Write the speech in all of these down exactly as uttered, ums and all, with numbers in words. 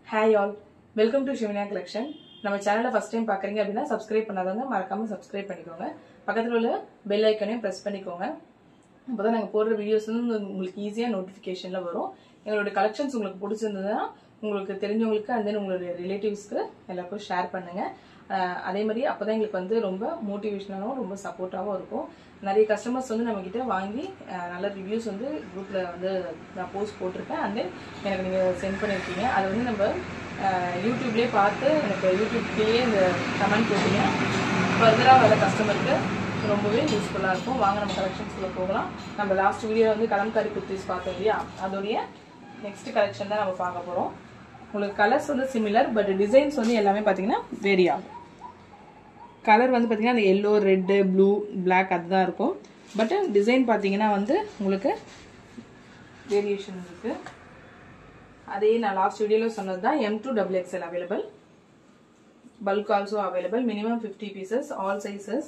Hi all, welcome to Shivanya Collection. நம்ம சேனலை first time பார்க்குறீங்க அப்படின்னா சப்ஸ்கிரைப் பண்ணாதவங்க மறக்காம சப்ஸ்கிரைப் பண்ணிக்கோங்க. பக்கத்தில் உள்ள பெல் ஐக்கனையும் ப்ரெஸ் பண்ணிக்கோங்க. அப்போ தான் நாங்கள் போடுற வீடியோஸ் வந்து உங்களுக்கு ஈஸியாக நோட்டிஃபிகேஷனில் வரும். எங்களோட கலெக்ஷன்ஸ் உங்களுக்கு பிடிச்சிருந்ததுன்னா உங்களுக்கு தெரிஞ்சவங்களுக்கு அண்ட் தென் உங்களுடைய ரிலேட்டிவ்ஸ்க்கு எல்லாருக்கும் ஷேர் பண்ணுங்கள். அதே மாதிரி அப்போ தான் எங்களுக்கு வந்து ரொம்ப மோட்டிவேஷனாகவும் ரொம்ப சப்போர்ட்டாகவும் இருக்கும். நிறைய கஸ்டமர்ஸ் வந்து நம்மக்கிட்ட வாங்கி நல்ல ரிவ்யூஸ் வந்து குரூப்பில் வந்து நான் போஸ்ட் போட்டிருக்கேன். அண்ட் தென் எனக்கு நீங்கள் சென்ட் பண்ணியிருக்கீங்க. அதை வந்து நம்ம யூடியூப்லேயே பார்த்து எனக்கு யூடியூப்லேயே இந்த கமெண்ட் போட்டீங்க. ஃபர்தராக வர கஸ்டமருக்கு ரொம்பவே யூஸ்ஃபுல்லாக இருக்கும். வாங்க நம்ம கலெக்ஷன்ஸ்குள்ளே போகலாம். நம்ம லாஸ்ட் வீடியோவில் வந்து கலம்காரி குர்த்திஸ் பார்த்தோம் இல்லையா, அதோடைய நெக்ஸ்ட் கலெக்ஷன் தான் நம்ம பார்க்க போகிறோம். உங்களுக்கு கலர்ஸ் வந்து சிமிலர், பட் டிசைன்ஸ் வந்து எல்லாமே பார்த்தீங்கன்னா வேரி ஆகும். கலர் வந்து பார்த்தீங்கன்னா அந்த எல்லோ, ரெட்டு, ப்ளூ, பிளாக் அதுதான் இருக்கும். பட் டிசைன் பார்த்தீங்கன்னா வந்து உங்களுக்கு வேரியேஷன் இருக்குது. அதே நான் லாஸ்ட் வீடியோவில் சொன்னது தான். M to double XL available, bulk also available, minimum fifty pieces, all sizes.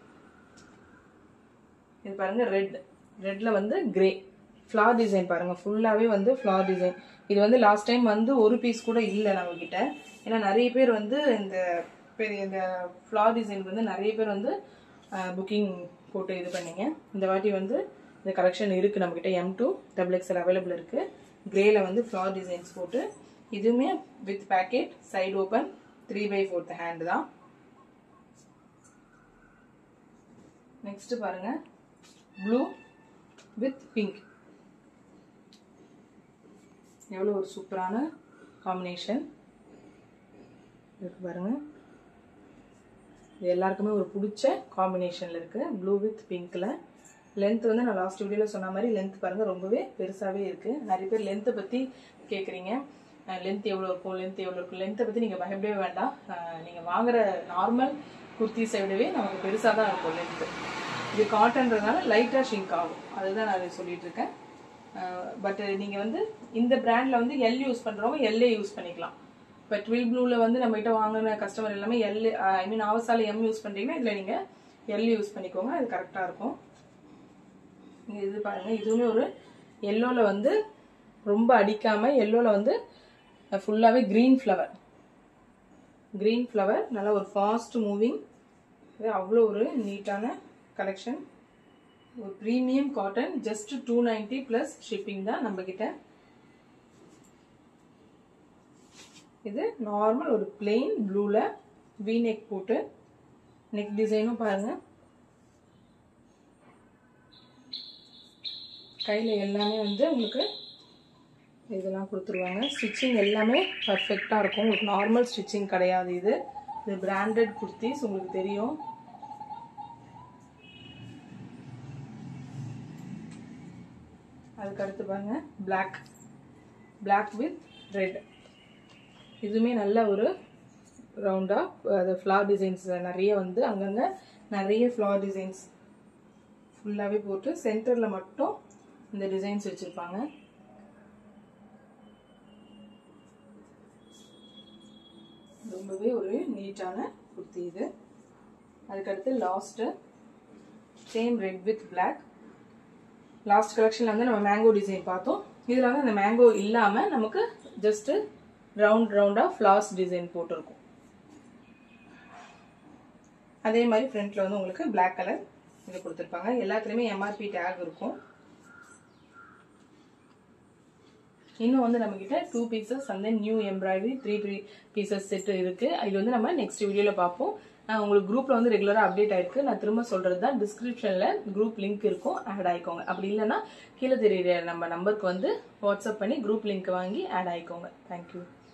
இது பாருங்க, ரெட் ரெட்ல வந்து கிரே ஃப்ளார் டிசைன் பாருங்க, ஃபுல்லாகவே வந்து ஃப்ளார் டிசைன். இது வந்து லாஸ்ட் டைம் வந்து ஒரு பீஸ் கூட இல்லை நம்மக்கிட்ட. ஏன்னா நிறைய பேர் வந்து இந்த பெரிய இந்த ஃப்ளார் டிசைனுக்கு வந்து நிறைய பேர் வந்து புக்கிங் போட்டு இது பண்ணிங்க. இந்த வாட்டி வந்து இந்த கலெக்ஷன் இருக்குது நம்மக்கிட்ட. M to double XL available இருக்குது. கிரேல வந்து ஃப்ளார் டிசைன்ஸ் போட்டு, இதுவுமே with pocket, side open, three by fourth hand தான். நெக்ஸ்ட் பாருங்க, ப்ளூ வித் பிங்க். எவ்வளோ ஒரு சூப்பரான காம்பினேஷன் இருக்கு பாருங்க. இது எல்லாருக்குமே ஒரு பிடிச்ச காம்பினேஷன்ல இருக்கு. Blue with பிங்க்ல. லென்த் வந்து நான் லாஸ்ட் வீடியோவில் சொன்ன மாதிரி லென்த் பாருங்க ரொம்பவே பெருசாகவே இருக்கு. நிறைய பேர் லென்த்தை பற்றி கேட்குறீங்க, லென்த் எவ்வளோ இருக்கும் லென்த் எவ்வளோ இருக்கும். லென்த்தை பற்றி நீங்கள் பயப்படவே வேண்டாம். நீங்கள் வாங்குற நார்மல் குர்த்திஸை விடவே நமக்கு பெருசாக தான் இருக்கும் லென்த்து. இது காட்டன்றதுனால லைட்டாக ஷிங்க் ஆகும், அதுதான் நான் சொல்லிட்டு இருக்கேன். பட் நீங்கள் வந்து இந்த பிராண்டில் வந்து எல் யூஸ் பண்ணுறவங்க எல்லே யூஸ் பண்ணிக்கலாம். இப்போ ட்வில் ப்ளூவில் வந்து நம்மகிட்ட வாங்கின கஸ்டமர் எல்லாமே எல், ஐ மீன் அவசால எம் யூஸ் பண்ணுறீங்கன்னா இதில் நீங்கள் எல் யூஸ் பண்ணிக்கோங்க, அது கரெக்டாக இருக்கும். இது பாருங்க, இதுவுமே ஒரு எல்லோவில் வந்து ரொம்ப அடிக்காமல், எல்லோவில் வந்து ஃபுல்லாகவே க்ரீன் ஃப்ளவர் க்ரீன் ஃப்ளவர் நல்லா ஒரு ஃபாஸ்ட் மூவிங். இது அவ்வளோ ஒரு நீட்டான கலெக்ஷன். ஒரு premium cotton, just two ninety plus shipping தான் நம்மக்கிட்ட. இது நார்மல் ஒரு பிளெயின் ப்ளூல வி நெக் போட்டு, நெக் டிசைனும் பாருங்க. கையில் எல்லாமே வந்து உங்களுக்கு இதெல்லாம் கொடுத்துருவாங்க. ஸ்டிச்சிங் எல்லாமே பர்ஃபெக்டாக இருக்கும். உங்களுக்கு நார்மல் ஸ்டிச்சிங் கிடையாது. இது இது பிராண்டட் குர்த்திஸ், உங்களுக்கு தெரியும். அதுக்கு அடுத்து பாருங்க, பிளாக் பிளாக் வித் ரெட். இதுவுமே நல்ல ஒரு ரவுண்டாக அது ஃப்ளார் டிசைன்ஸ் நிறைய வந்து அங்கங்கே நிறைய ஃப்ளார் டிசைன்ஸ் ஃபுல்லாகவே போட்டு சென்டரில் மட்டும் இந்த டிசைன்ஸ் வச்சுருப்பாங்க. ரொம்பவே ஒரு நீட்டான குர்த்தி இது. அதுக்கடுத்து last same red with black. Last கலெக்ஷனில் வந்து நம்ம மேங்கோ டிசைன் பார்த்தோம். இதில் வந்து அந்த மேங்கோ இல்லாமல் நமக்கு ஜஸ்ட்டு ரவுண்ட் ரவுண்டாக ஃப்ளார்ஸ் டிசைன் போட்டிருக்கும். அதே மாதிரி ஃப்ரண்ட்ல வந்து உங்களுக்கு பிளாக் கலர் இது கொடுத்துருப்பாங்க. எல்லாத்துலேயுமே எம்ஆர்பி டேக் இருக்கும். இன்னும் வந்து நம்மக்கிட்ட டூ பீசஸ் அந்த new embroidery three three pieces set இருக்கு. இது வந்து நம்ம நெக்ஸ்ட் வீடியோவில் பார்ப்போம். உங்களுக்கு குரூப்ல வந்து ரெகுலராக அப்டேட் ஆயிருக்கு. நான் திரும்ப சொல்றது தான், டிஸ்கிரிப்ஷன்ல குரூப் லிங்க் இருக்கும், ஆட் ஆயிக்கோங்க. அப்படி இல்லைன்னா கீழே தெரியுற நம்ம நம்பருக்கு வந்து வாட்ஸ்அப் பண்ணி குரூப் லிங்க் வாங்கி ஆட் ஆயிக்கோங்க. தேங்க்யூ.